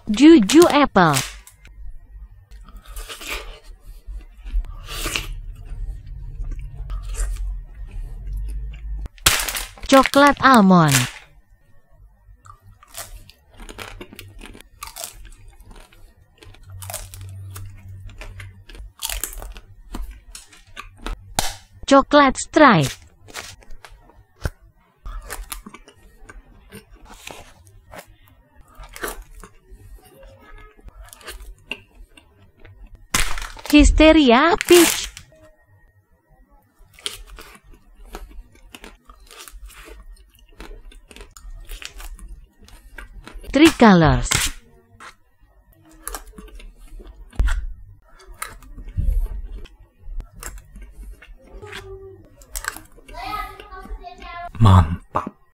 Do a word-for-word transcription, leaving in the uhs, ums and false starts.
Juju apple. Coklat almond. Coklat stripe. Histeria peach. Three colors.